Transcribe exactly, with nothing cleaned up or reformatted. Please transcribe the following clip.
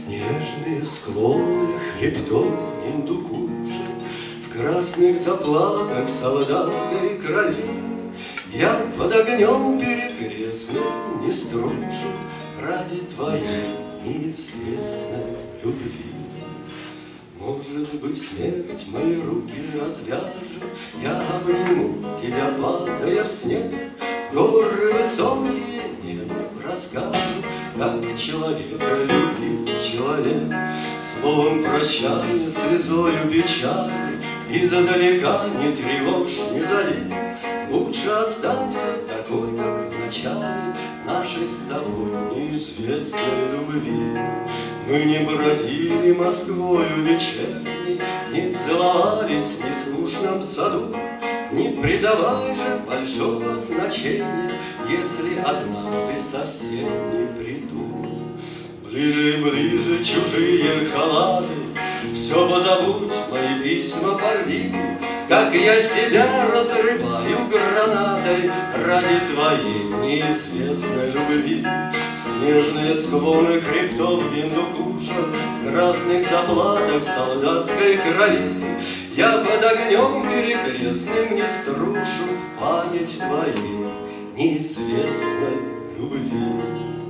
Снежные склоны хребтов Индукуша, в красных заплатах солдатской крови я под огнем перекрестным не струшу ради твоей неизвестной любви. Может быть, смерть мои руки развяжет, я обниму тебя, падая в снег. Горы высокие небу расскажут, как человека любит человек. Словом прощай, слезою печали, издалека не тревожь, не зови. Лучше останься такой, как в начале нашей с тобой неизвестной любви. Мы не бродили Москвою вечерней, не целовались в нескучном саду. Не придавай же большого значения, если однажды совсем не приду. Ближе и ближе чужие халаты, все позабудь, мои письма порви. Как я себя разрываю гранатой ради твоей неизвестной любви. Снежные склоны хребтов Индукуша, в красных заплатах солдатской крови я под огнем перекрестным не струшу в память твоей неизвестной любви.